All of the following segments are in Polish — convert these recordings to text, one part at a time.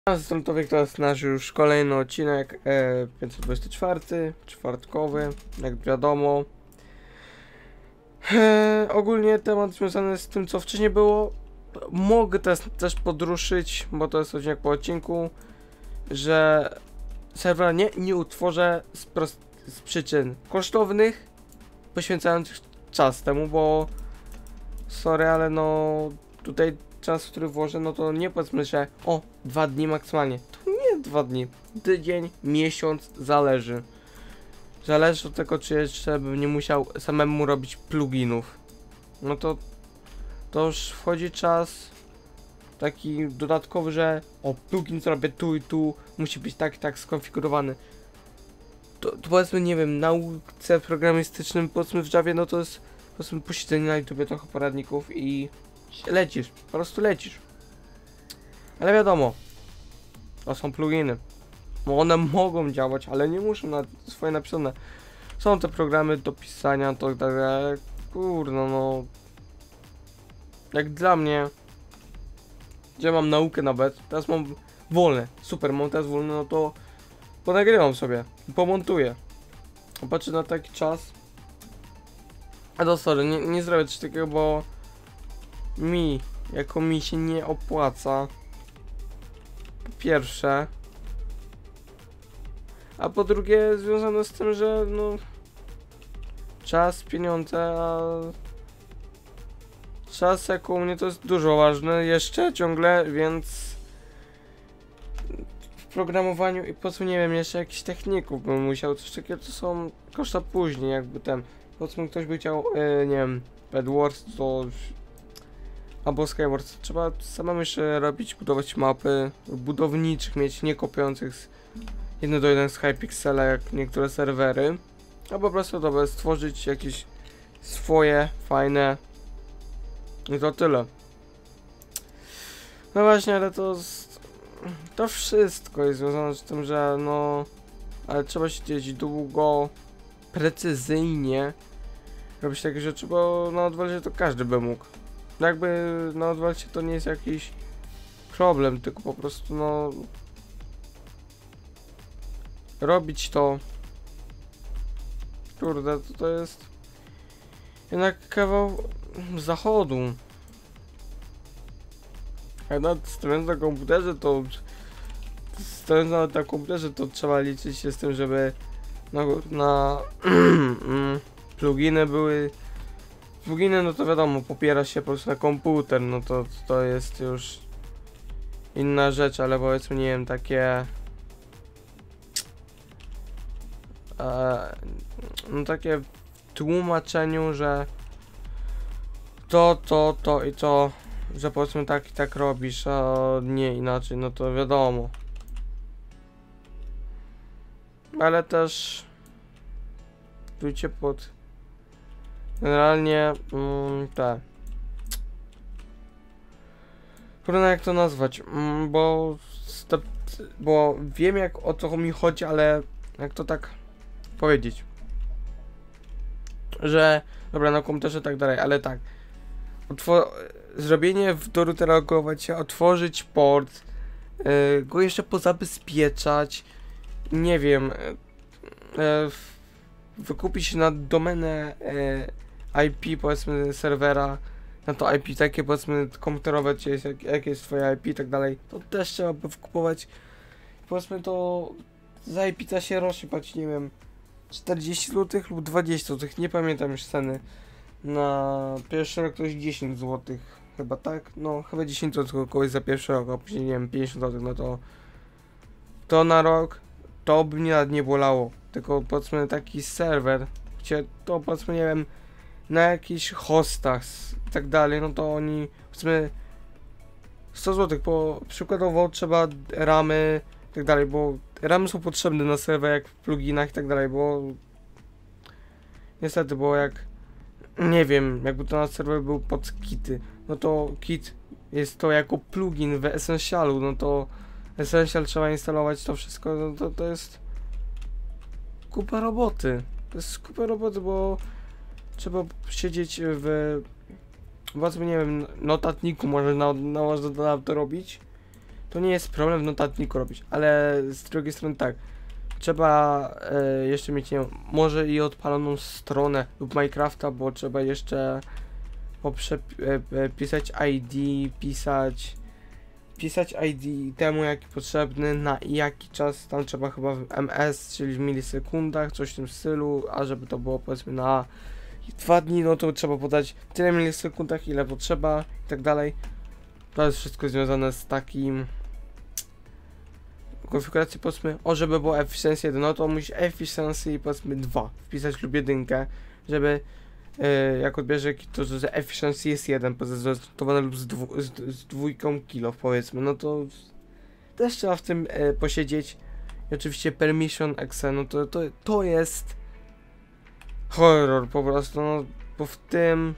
Stąd to jest nasz już kolejny odcinek 524, czwartkowy, jak wiadomo. Ogólnie temat związany z tym, co wcześniej było, mogę też podruszyć, bo to jest odcinek po odcinku, że serwera nie utworzę z przyczyn kosztownych, poświęcając czas temu, bo sorry, ale no tutaj czas, który włożę, no to nie powiedzmy, że 2 dni maksymalnie. To nie 2 dni. Tydzień, miesiąc, zależy. Zależy od tego, czy jeszcze bym nie musiał samemu robić pluginów. No to już wchodzi czas taki dodatkowy, że plugin zrobię tu i tu, musi być tak i tak skonfigurowany. To powiedzmy, nie wiem, nauce programistycznym, powiedzmy w Javie, no to jest powiedzmy posiedzenie na YouTube, trochę poradników i lecisz, po prostu lecisz. Ale wiadomo, to są pluginy. One mogą działać, ale nie muszą na swoje napisane. Są te programy do pisania, to tak, kurno, no. Jak dla mnie, gdzie mam naukę nawet, teraz mam wolne, super, mam teraz wolne, no to ponagrywam sobie, pomontuję. Patrzę na taki czas. A to sorry, nie zrobię coś takiego, bo jako mi się nie opłaca. Po pierwsze. A po drugie związane z tym, że no czas, pieniądze, a czas jako u mnie to jest dużo ważny jeszcze ciągle, więc w programowaniu i po co nie wiem, jeszcze jakichś techników bym musiał, coś takiego to są koszta później, jakby ten, po co ktoś by chciał, nie wiem, Bedwars to albo Skywars, trzeba samemu jeszcze robić, budować mapy budowniczych, mieć nie kopiących z 1:1 z Hypixela jak niektóre serwery, a po prostu dobra, stworzyć jakieś swoje fajne i to tyle. No właśnie, ale to wszystko jest związane z tym, że no ale trzeba siedzieć długo, precyzyjnie robić takie rzeczy, bo na odwalcie to każdy by mógł. Jakby na odwalcie to nie jest jakiś problem, tylko po prostu no robić to, kurde, to jest jednak kawał zachodu. A nawet stojąc na komputerze to trzeba liczyć się z tym, żeby na pluginy były. Pluginy, no to wiadomo, popiera się po prostu na komputer, no to jest już inna rzecz, ale powiedzmy, nie wiem, takie no takie w tłumaczeniu, że to i to, że powiedzmy tak i tak robisz, a nie inaczej, no to wiadomo. Ale też czujcie pod generalnie trudno jak to nazwać, bo wiem o co mi chodzi, ale jak to tak powiedzieć, że dobra, na komputerze tak dalej, ale tak zrobienie do routera logować się, otworzyć port, go jeszcze pozabezpieczać, nie wiem, wykupić na domenę IP, powiedzmy serwera, na to IP takie powiedzmy komputerowe, czy jest, jakie jest twoje IP i tak dalej, to też trzeba by wykupować, powiedzmy to za IP ta się rocznie płaci, nie wiem, 40 zł lub 20 zł, nie pamiętam już ceny. Na pierwszy rok to jest 10 zł, chyba tak? No chyba 10 zł kogoś za pierwszy rok, a później nie wiem, 50 zł, no to na rok to by mnie nawet nie bolało. Tylko powiedzmy taki serwer, gdzie to powiedzmy, nie wiem, na jakichś hostach i tak dalej, no to oni powiedzmy 100 zł, bo przykładowo trzeba ramy i tak dalej, bo ramy są potrzebne na serwer jak w pluginach i tak dalej, bo niestety, bo jak nie wiem, jakby to na serwer był pod kity, no to kit jest to jako plugin w Essentialu, no to Essential trzeba instalować to wszystko, no to jest kupa roboty. To jest kupa roboty, bo trzeba siedzieć w powiedzmy, nie wiem, notatniku, może na to robić. to nie jest problem w notatniku robić, ale z drugiej strony tak, trzeba jeszcze mieć, nie wiem, może i odpaloną stronę lub Minecrafta, bo trzeba jeszcze pisać ID, pisać ID temu jaki potrzebny, na jaki czas, tam trzeba chyba w ms, czyli w milisekundach, coś w tym stylu, a żeby to było powiedzmy na 2 dni, no to trzeba podać tyle milisekundach, ile potrzeba i tak dalej. To jest wszystko związane z takim konfiguracji, powiedzmy, żeby było efficiency 1, no to musisz efficiency powiedzmy 2 wpisać lub 1, żeby jak odbierze to, że efficiency jest 1 pozestowane lub z 2 kilo powiedzmy, no to też trzeba w tym posiedzieć. I oczywiście permission exe, no to jest horror po prostu, no bo w tym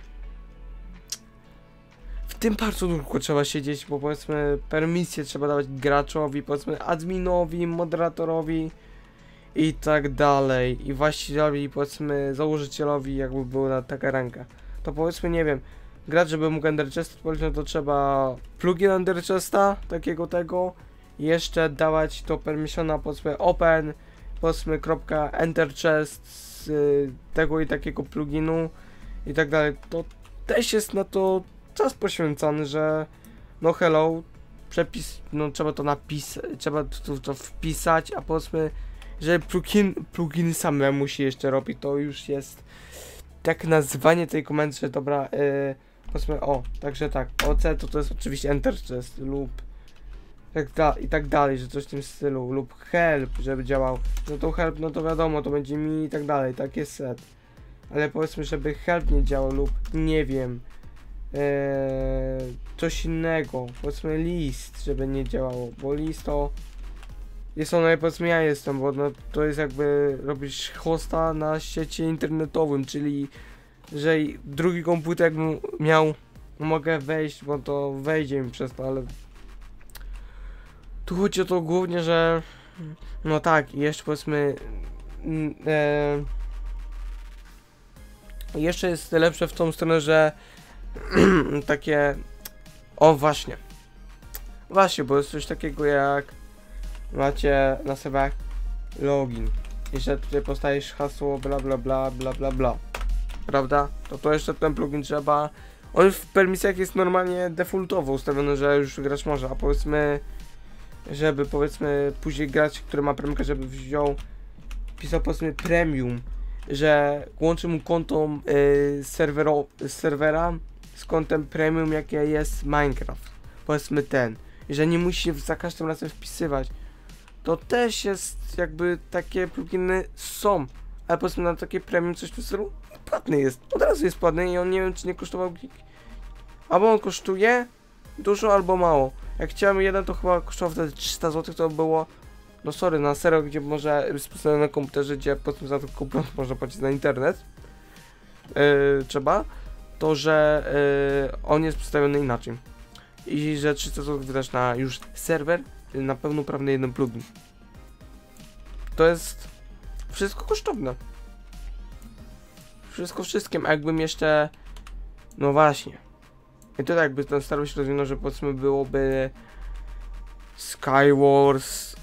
bardzo długo trzeba siedzieć, bo powiedzmy permisję trzeba dawać graczowi, powiedzmy adminowi, moderatorowi i tak dalej, i właścicielowi, powiedzmy założycielowi, jakby była taka ręka. To powiedzmy, nie wiem, gracz, żeby mógł Enderchest odpalić, no to trzeba plugin Enderchesta, takiego tego, i jeszcze dawać to permissiona, powiedzmy open, powiedzmy .enderchest z tego i takiego pluginu i tak dalej. To też jest na to czas poświęcony, że no hello, przepis, no trzeba to napisać, trzeba to wpisać, a powiedzmy, że pluginy same musi jeszcze robić, to już jest tak nazwanie tej komendy, że dobra, powiedzmy, także tak, OC to jest oczywiście Enderchest lub i tak dalej, że coś w tym stylu, lub help, żeby działał, no to help, no to wiadomo, to będzie mi i tak dalej, tak jest set, ale powiedzmy, żeby help nie działał lub nie wiem, coś innego, powiedzmy list, żeby nie działało, bo list to jest ono, powiedzmy ja jestem, bo no, to jest jakby robisz hosta na świecie internetowym, czyli że drugi komputer jakbym miał, mogę wejść, bo to wejdzie mi przez to, ale tu chodzi o to głównie, że no tak, jeszcze powiedzmy jeszcze jest lepsze w tą stronę, że takie właśnie, bo jest coś takiego jak macie na serwerach login i że tutaj postajesz hasło bla bla bla bla bla bla, prawda? To jeszcze ten plugin trzeba, on w permisjach jest normalnie defaultowo ustawiony, że już grać może, a powiedzmy, żeby powiedzmy później grać, który ma premiumkę, żeby pisał powiedzmy premium, że łączy mu konto serwera z kontem premium, jakie jest Minecraft, powiedzmy ten, i że nie musi się za każdym razem wpisywać. To też jest jakby takie pluginy są, ale powiedzmy na takie premium coś w tym stylu płatny jest, od razu jest płatny i on nie wiem czy nie kosztował, albo on kosztuje dużo albo mało. Jak chciałem jeden, to chyba kosztował wtedy 300 zł, to było, no sorry, na serio, gdzie może postawione na komputerze, gdzie powiedzmy za tylko prąd można płacić na internet, trzeba, to że on jest postawiony inaczej i że 300 zł wydać na już serwer, na pełnoprawny jeden plugin. To jest wszystko kosztowne. Wszystko wszystkim, a jakbym jeszcze, no właśnie, i to jakby ten starał się rozwinął, że powiedzmy byłoby Skywars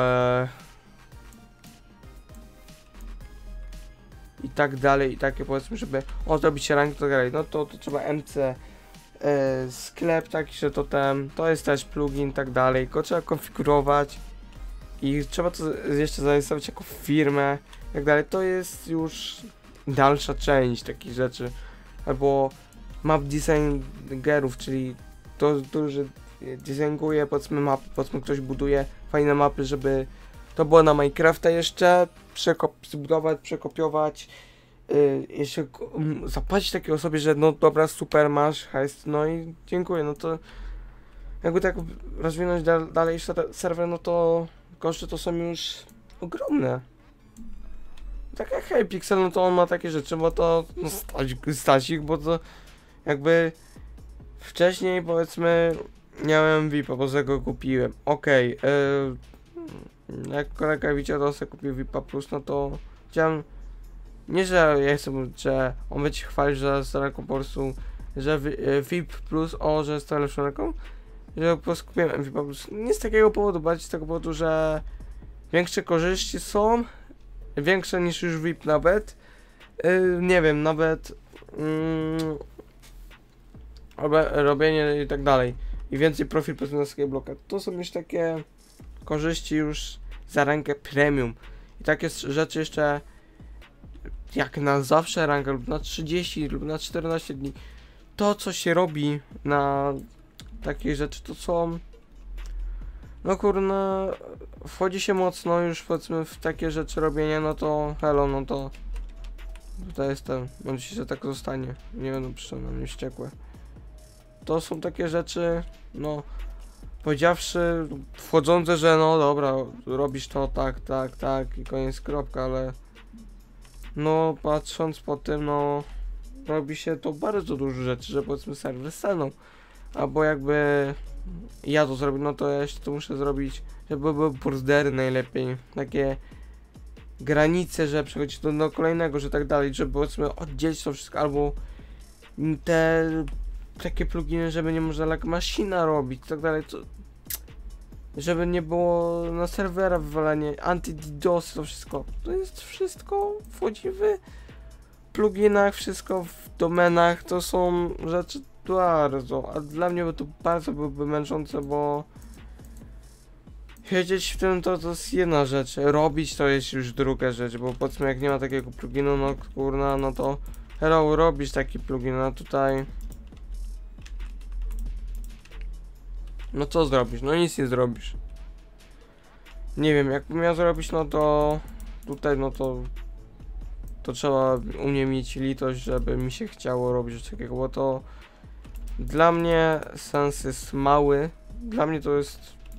i tak dalej, i takie powiedzmy, żeby zrobić rank i tak dalej, no to trzeba MC sklep taki, że to jest też plugin i tak dalej, go trzeba konfigurować i trzeba to jeszcze zarejestrować jako firmę i tak dalej, to jest już dalsza część takich rzeczy, albo map designerów, czyli to, że designuje powiedzmy mapy, powiedzmy ktoś buduje fajne mapy, żeby to było na Minecrafta jeszcze, zbudować, przekopiować, jeszcze zapłacić takiej osobie, że no dobra, super, masz hajs, no i dziękuję, no to jakby tak rozwinąć dalej serwer, no to koszty to są już ogromne. Tak jak Hypixel, no to on ma takie rzeczy, bo to no, Stasik, bo to jakby wcześniej powiedzmy miałem VIP-a, bo go kupiłem. Okej, jak kolega widział, to sobie kupił VIP-a plus, no to chciałem, nie że ja chcę, że on będzie chwalił, że z ręką po prostu, że VIP plus, że jest to lepszą ręką, że po prostu kupiłem MVP Plus. Nie z takiego powodu, bardziej z tego powodu, że większe korzyści są, większe niż już VIP nawet. Nie wiem, nawet robienie i tak dalej. I więcej profil na skybloka. To są już takie korzyści już za rankę premium. I takie rzeczy jeszcze jak na zawsze rankę lub na 30 lub na 14 dni. To co się robi na takie rzeczy to są, no kurna, wchodzi się mocno już powiedzmy w takie rzeczy robienia, no to hello, no to tutaj jestem, mam nadzieję, że tak zostanie, nie będą przyszły na mnie wściekłe. To są takie rzeczy, no powiedziawszy, wchodzące, że no dobra, robisz to tak i koniec, kropka, ale no patrząc po tym, no robi się to bardzo dużo rzeczy, że powiedzmy serwer staną. Albo jakby ja to zrobię, no to ja jeszcze to muszę zrobić, żeby były bordery najlepiej, takie granice, że przechodzi do kolejnego, że tak dalej, żeby powiedzmy oddzielić to wszystko, albo te takie pluginy, żeby nie można like maszyna robić, tak dalej, to, żeby nie było na serwera wywalanie, anti-DDoS, to wszystko, to jest wszystko, wchodzi w pluginach, wszystko w domenach, to są rzeczy bardzo, a dla mnie to bardzo byłoby męczące, bo siedzieć w tym to jest jedna rzecz, robić to jest już druga rzecz, bo powiedzmy jak nie ma takiego pluginu, no kurna, no to hello, robisz taki plugin, a tutaj no co zrobisz? No nic nie zrobisz. Nie wiem, jakbym miał zrobić, no to tutaj, no to trzeba u mnie mieć litość, żeby mi się chciało robić coś takiego, bo to dla mnie sens jest mały. Dla mnie to jest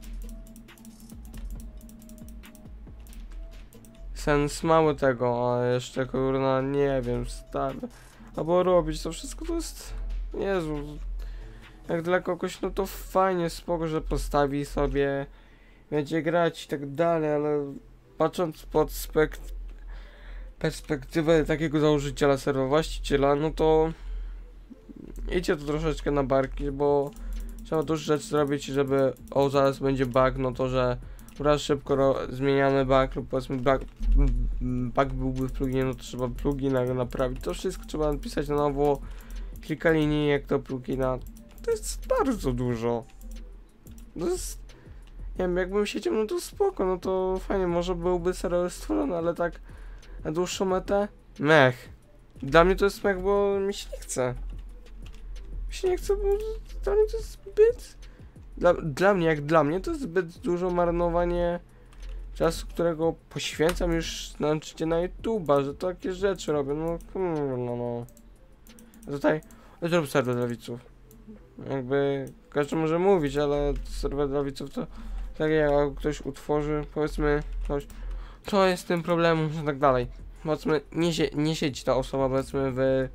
sens mały tego, a jeszcze kurna nie wiem, stary. Albo robić to wszystko to jest, Jezu, jak dla kogoś no to fajnie, spoko, że postawi sobie, będzie grać i tak dalej, ale patrząc pod perspektywę takiego założyciela serwa, właściciela, no to idzie to troszeczkę na barki, bo trzeba dużo rzeczy zrobić, żeby zaraz będzie bug, no to że raz szybko zmieniamy bug lub powiedzmy bug byłby w pluginie, no to trzeba plugina naprawić, to wszystko trzeba napisać na nowo, kilka linii jak to plugina, to jest bardzo dużo, to jest, nie wiem, jakbym siedział, no to spoko, no to fajnie, może byłby serwer stworzony, ale tak na dłuższą metę, mech, dla mnie to jest mech, bo mi się nie chce. Się nie chcę, bo dla mnie to jest zbyt... Dla mnie to jest zbyt dużo marnowanie czasu, którego poświęcam już na YouTube'a, że takie rzeczy robię, no no. A tutaj zrób serwer dla widzów. Jakby każdy może mówić, ale serwer dla widzów to tak jak ktoś utworzy, powiedzmy coś, to jest tym problemem, że tak dalej. Powiedzmy, nie siedzi ta osoba, powiedzmy w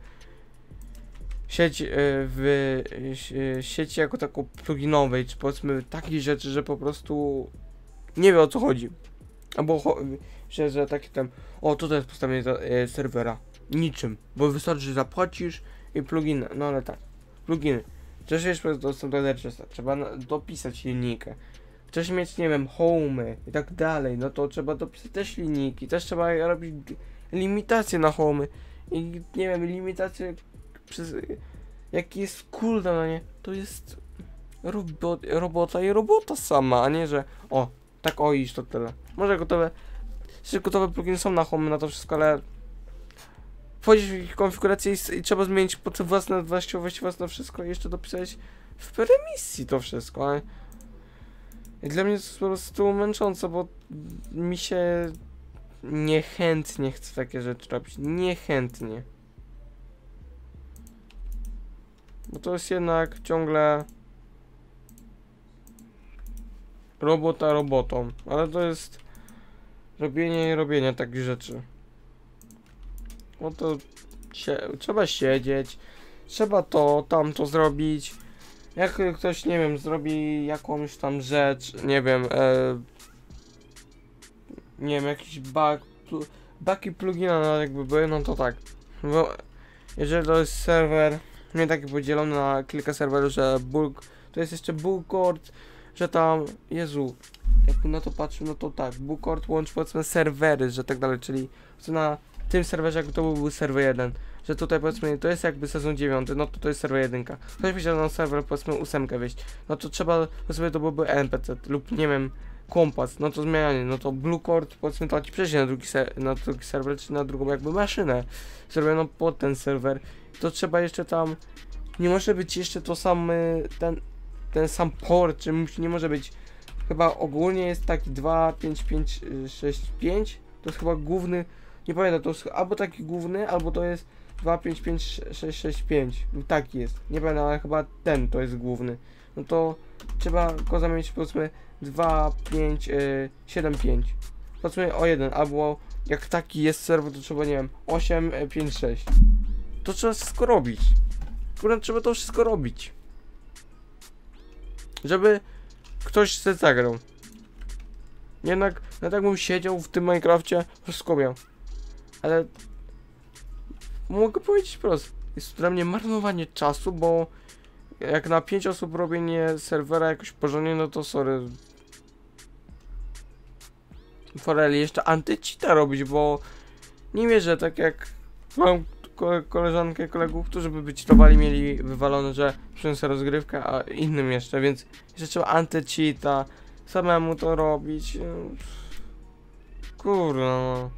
sieci jako taką pluginowej, czy powiedzmy takich rzeczy, że po prostu nie wie o co chodzi. Albo że taki tam, o to jest postawienie serwera. Niczym, bo wystarczy, że zapłacisz i pluginy, no ale tak, pluginy. Chcesz mieć dostęp do adresa, trzeba dopisać linijkę. Chcesz mieć, nie wiem, home i tak dalej, no to trzeba dopisać też linijki, też trzeba robić limitacje na home i nie wiem, limitacje przez jaki jest cooldown, no nie? To jest robota i robota sama, a nie, że o, tak o iść to tyle. Może gotowe pluginy są na home, na to wszystko, ale wchodzisz w ich konfigurację i trzeba zmienić po co własne właściwości, własne wszystko i jeszcze dopisać w premisji to wszystko, ale i dla mnie to jest po prostu męczące, bo mi się niechętnie chce takie rzeczy robić, niechętnie. Bo to jest jednak ciągle robota robotą, ale to jest robienie i robienie takich rzeczy. No to trzeba siedzieć, trzeba to, tamto zrobić. Jak ktoś, nie wiem, zrobi jakąś tam rzecz, nie wiem, nie wiem, jakiś bug i plugina, no jakby były, no to tak. Bo jeżeli to jest serwer, nie taki podzielony na kilka serwerów, że To jest jeszcze Bullcord, że tam, Jezu, jakbym na to patrzył, no to tak, Bullcord łączy powiedzmy serwery, że tak dalej, czyli na tym serwerze jakby to był serwer 1, że tutaj powiedzmy to jest jakby sezon 9, no to jest serwer 1. Ktoś by chciał na serwer powiedzmy 8 wejść, no to trzeba, powiedzmy to byłby NPC lub nie wiem, kompas, no to zmienianie, no to Bluecord powiedzmy to ci przejść na drugi serwer, czy na drugą jakby maszynę zrobioną pod ten serwer, to trzeba jeszcze tam, nie może być jeszcze to sam, ten sam port, czy nie może być, chyba ogólnie jest taki 2, 5, 5, 6, 5, to jest chyba główny, nie pamiętam, to jest albo taki główny, albo to jest 2, 5, 5, 6, 6, 5, lub taki jest, nie pamiętam, ale chyba ten to jest główny, no to trzeba go zamienić powiedzmy 2, 5, 7, 5, powiedzmy o 1, albo jak taki jest serwer, to trzeba, nie wiem, 8, 5, 6, to trzeba wszystko robić, kurde, trzeba to wszystko robić, żeby ktoś się zagrał. Jednak, no tak bym siedział w tym Minecrafcie, wszystko miał. Ale mogę powiedzieć prosto, jest to dla mnie marnowanie czasu, bo jak na 5 osób robienie serwera jakoś porządnie, no to sorry. Foreli jeszcze antycheata robić, bo nie wierzę, tak jak mam koleżankę, kolegów, którzy by cheatowali, mieli wywalone, że przyniosę rozgrywkę, a innym jeszcze, więc jeszcze trzeba antycheata, samemu to robić. Kurwa, no.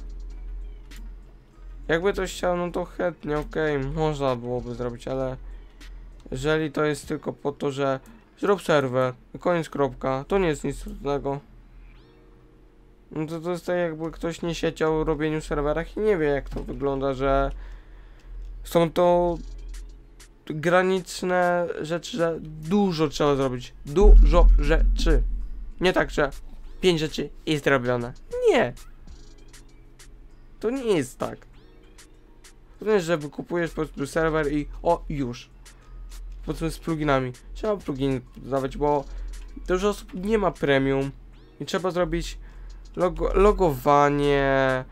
Jakby to chciał, no to chętnie, okej, można byłoby zrobić, ale jeżeli to jest tylko po to, że zrób serwer, koniec, kropka, to nie jest nic trudnego. No to jest tak, jakby ktoś nie siedział w robieniu serwerach i nie wie, jak to wygląda, że są to graniczne rzeczy, że dużo trzeba zrobić. Dużo rzeczy. Nie tak, że 5 rzeczy jest zrobione. Nie. To nie jest tak. To nie jest, że wykupujesz po prostu serwer i o, już. Powiedzmy z pluginami. Trzeba plugin dawać, bo dużo osób nie ma premium i trzeba zrobić logowanie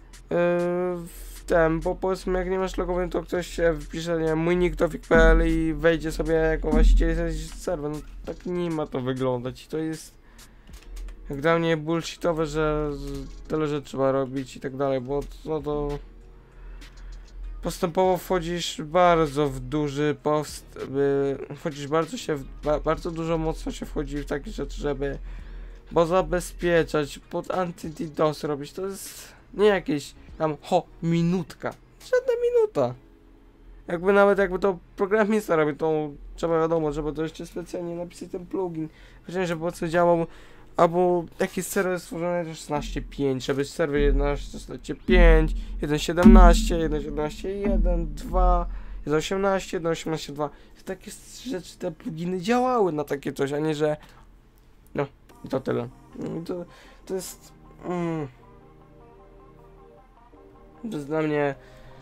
w tym, bo powiedzmy jak nie masz logowania, to ktoś się wpisze, nie wiem, mój nick to wik.pl i wejdzie sobie jako właściciel serwer. No tak nie ma to wyglądać i to jest jak dla mnie bullshitowe, że tyle rzeczy trzeba robić i tak dalej, bo no to postępowo wchodzisz bardzo w duży wchodzisz bardzo dużo mocno się wchodzi w takie rzeczy, żeby bo zabezpieczać, pod anti-DDoS robić, to jest nie jakieś tam minutka, żadna minuta. Jakby to programista robi, to trzeba wiadomo, żeby to jeszcze specjalnie napisać ten plugin, chociaż żeby po co działał, albo jakiś serwer stworzony 16.5, żeby serwer 11.5, 1.17, 1.17, 1.2, 1.18, 1.18.2. Takie rzeczy, te pluginy działały na takie coś, a nie że no i to tyle. To jest to jest dla mnie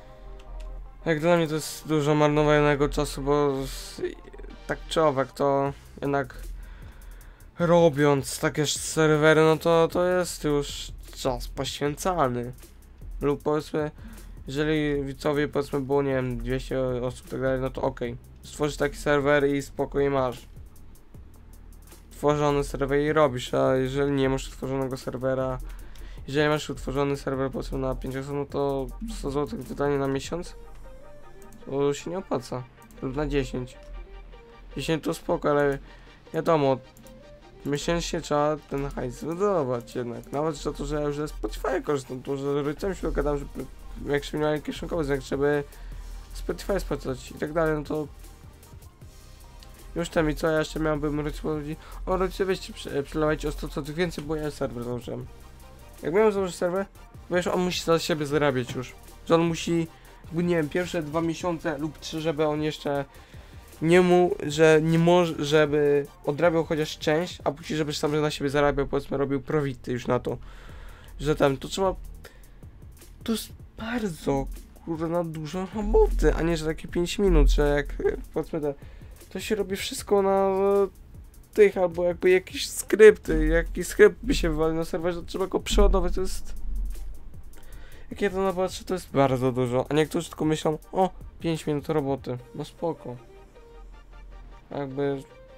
to jest dużo marnowanego czasu, bo tak czy owak to jednak robiąc takie serwery, no to jest już czas poświęcany. Lub powiedzmy, jeżeli widzowie powiedzmy było, nie wiem, 200 osób i tak dalej, no to okej. Stworzysz taki serwer i spokojnie masz tworzony serwer i robisz, a jeżeli nie masz utworzonego serwera, jeżeli masz utworzony serwer powiedzmy na 5 osób, no to 100 zł wydanie na miesiąc to się nie opłaca. Lub na 10. 10 to spoko, ale wiadomo, miesięcznie trzeba ten hajs wydawać jednak. Nawet za to, że ja już ze Spotify korzystam, to że rodzicom się dogadam, żeby jak się mieli kieszonkowy znak, żeby Spotify spłacać i tak dalej, no to już tam i co, ja jeszcze miałbym rodzice weźcie przelewajcie o 100 zł więcej, bo ja serwer założyłem. Jak miałem założyć serwer, bo jeszcze on musi za siebie zarabiać już. Że on musi, nie wiem, pierwsze 2 miesiące lub 3, żeby on jeszcze nie może, żeby odrabiał chociaż część, a później żeby sam na siebie zarabiał, powiedzmy robił profity już na to. Że tam, to trzeba, to jest bardzo, kurwa, dużo roboty, a nie, że takie 5 minut, że jak, powiedzmy to się robi wszystko na tych, albo jakby jakieś skrypty, jakiś skrypt by się wywalił na serwerze, to trzeba go przeładować, to jest, jak ja to napatrzę, to jest bardzo dużo, a niektórzy tylko myślą, o, 5 minut roboty, no spoko. Jakby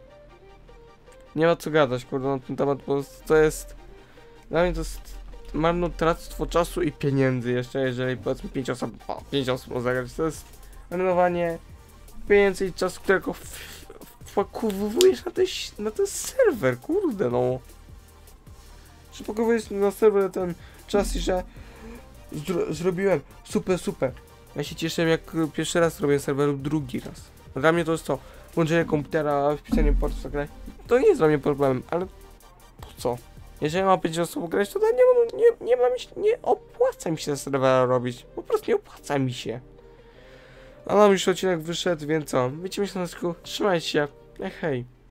nie ma co gadać, kurde, na ten temat, bo to jest... Dla mnie to jest marnotrawstwo czasu i pieniędzy jeszcze, jeżeli powiedzmy 5 osób ma zagrać. To jest marnowanie pieniędzy i czasu, którego wpakowujesz na ten serwer, kurde no. Że pakowujesz na serwer ten czas i że zrobiłem super. Ja się cieszę, jak pierwszy raz robię serwer lub drugi raz. Dla mnie to jest to, włączenie komputera, wpisanie portu w grę. To nie jest dla mnie problemem, ale po co? Jeżeli mam 5 osób grać, to nie opłaca mi się serwera robić. Po prostu nie opłaca mi się. A nam już odcinek wyszedł, więc co? Widzimy się na następnym. Trzymajcie się. Hej.